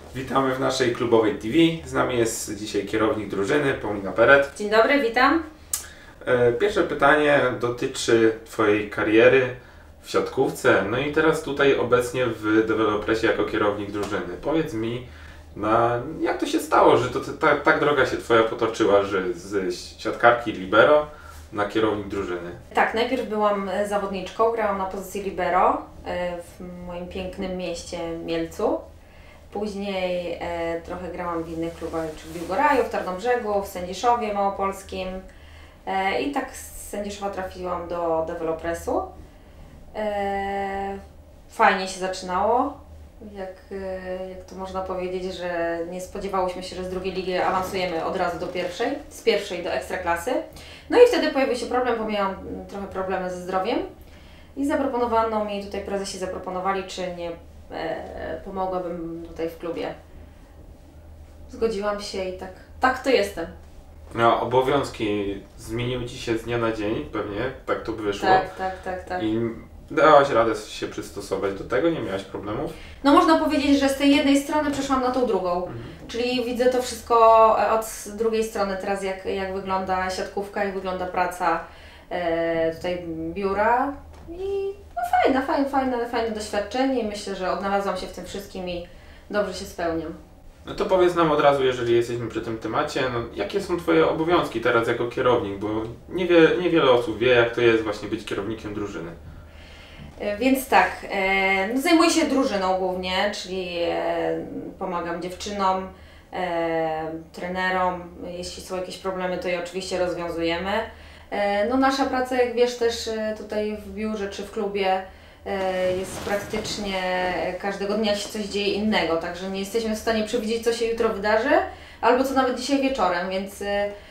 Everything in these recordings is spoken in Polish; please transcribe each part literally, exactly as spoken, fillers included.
Witamy w naszej klubowej T V. Z nami jest dzisiaj kierownik drużyny, Paulina Peret. Dzień dobry, witam. Pierwsze pytanie dotyczy Twojej kariery w siatkówce, no i teraz tutaj obecnie w Developresie jako kierownik drużyny. Powiedz mi, na, jak to się stało, że to tak, tak droga się Twoja potoczyła, że z siatkarki libero na kierownik drużyny? Tak, najpierw byłam zawodniczką, grałam na pozycji libero w moim pięknym mieście Mielcu. Później e, trochę grałam w innych klubach, czy w Biłgoraju, w Tarnobrzegu, w Sędziszowie Małopolskim e, i tak z Sędziszowa trafiłam do Developresu. E, fajnie się zaczynało, jak, e, jak to można powiedzieć, że nie spodziewałyśmy się, że z drugiej ligi awansujemy od razu do pierwszej, z pierwszej do ekstraklasy. No i wtedy pojawił się problem, bo miałam trochę problemy ze zdrowiem i zaproponowano mi, tutaj prezesi zaproponowali, czy nie E, pomogłabym tutaj w klubie. Zgodziłam się i tak, tak to jestem. No, obowiązki zmieniły Ci się z dnia na dzień, pewnie, tak to by wyszło. Tak, tak, tak, tak. I dałaś radę się przystosować do tego, nie miałaś problemów? No można powiedzieć, że z tej jednej strony przeszłam na tą drugą. Mhm. Czyli widzę to wszystko od drugiej strony teraz, jak, jak wygląda siatkówka, jak wygląda praca e, tutaj biura. I no fajne, fajne, fajne, fajne doświadczenie i myślę, że odnalazłam się w tym wszystkim i dobrze się spełniam. No to powiedz nam od razu, jeżeli jesteśmy przy tym temacie, no, jakie są Twoje obowiązki teraz jako kierownik, bo niewie, niewiele osób wie, jak to jest właśnie być kierownikiem drużyny. E, więc tak, e, no zajmuję się drużyną głównie, czyli e, pomagam dziewczynom, e, trenerom, jeśli są jakieś problemy, to je oczywiście rozwiązujemy. No nasza praca, jak wiesz, też tutaj w biurze czy w klubie jest praktycznie każdego dnia się coś dzieje innego, także nie jesteśmy w stanie przewidzieć, co się jutro wydarzy, albo co nawet dzisiaj wieczorem, więc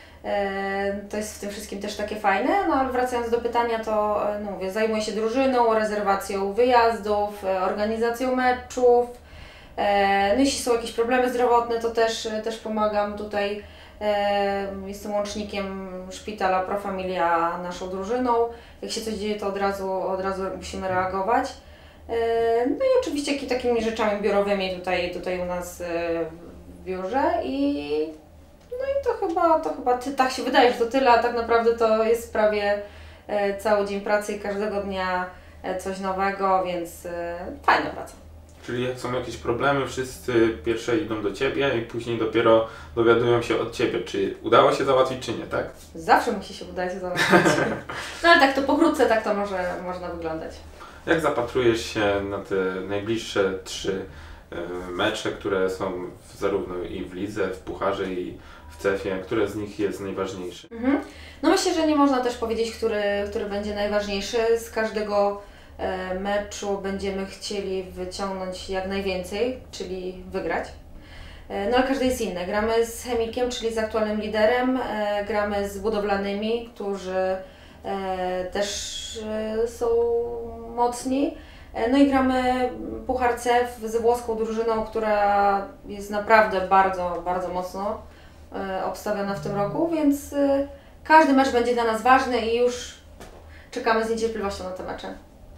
to jest w tym wszystkim też takie fajne. No ale wracając do pytania, to no mówię, zajmuję się drużyną, rezerwacją wyjazdów, organizacją meczów. No jeśli są jakieś problemy zdrowotne, to też, też pomagam tutaj. Jestem łącznikiem szpitala Pro Familia naszą drużyną. Jak się coś dzieje, to od razu, od razu musimy reagować. No i oczywiście takimi rzeczami biurowymi tutaj, tutaj u nas w biurze i no i to chyba, to chyba ty, tak się wydaje, że to tyle, a tak naprawdę to jest prawie cały dzień pracy i każdego dnia coś nowego, więc fajna praca. Czyli jak są jakieś problemy, wszyscy pierwsze idą do Ciebie i później dopiero dowiadują się od Ciebie, czy udało się załatwić, czy nie, tak? Zawsze musi się udać załatwić. No ale tak to pokrótce tak to może można wyglądać. Jak zapatrujesz się na te najbliższe trzy mecze, które są zarówno i w lidze, w pucharze i w cefie, które z nich jest najważniejsze? Mhm. No myślę, że nie można też powiedzieć, który, który będzie najważniejszy. Z każdego meczu będziemy chcieli wyciągnąć jak najwięcej, czyli wygrać. No ale każdy jest inny. Gramy z Chemikiem, czyli z aktualnym liderem, gramy z Budowlanymi, którzy też są mocni. No i gramy Puchar Cef z włoską drużyną, która jest naprawdę bardzo, bardzo mocno obstawiona w tym roku, więc każdy mecz będzie dla nas ważny i już czekamy z niecierpliwością na te mecze.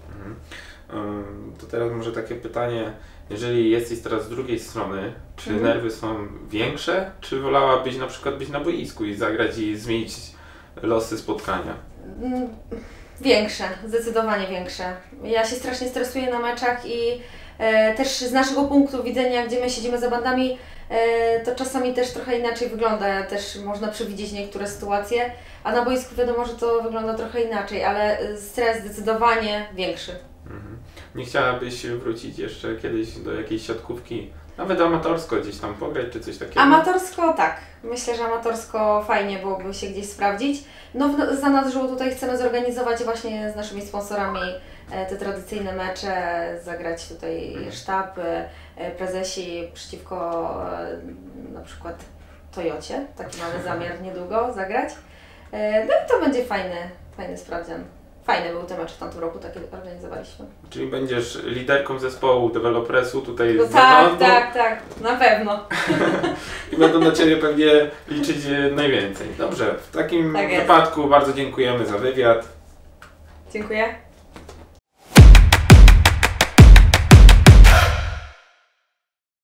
To teraz może takie pytanie, jeżeli jesteś teraz z drugiej strony, czy mhm. nerwy są większe, czy wolałabyś na przykład być na boisku i zagrać i zmienić losy spotkania? Większe, zdecydowanie większe. Ja się strasznie stresuję na meczach i e, też z naszego punktu widzenia, gdzie my siedzimy za bandami, e, to czasami też trochę inaczej wygląda, też można przewidzieć niektóre sytuacje, a na boisku wiadomo, że to wygląda trochę inaczej, ale stres zdecydowanie większy. Mhm. Nie chciałabyś wrócić jeszcze kiedyś do jakiejś siatkówki, nawet amatorsko gdzieś tam pograć, czy coś takiego? Amatorsko tak. Myślę, że amatorsko fajnie byłoby się gdzieś sprawdzić. No w zanadrzu tutaj chcemy zorganizować właśnie z naszymi sponsorami te tradycyjne mecze, zagrać tutaj sztab, prezesi przeciwko na przykład Toyocie. Taki mamy zamiar niedługo zagrać. No i to będzie fajny, fajny sprawdzian. Fajny był ten mecz w tamtym roku, takie organizowaliśmy. Czyli będziesz liderką zespołu Developresu tutaj no z tak, zarządu. tak, tak, na pewno. I będą na Ciebie pewnie liczyć najwięcej. Dobrze, w takim tak wypadku bardzo dziękujemy za wywiad. Dziękuję.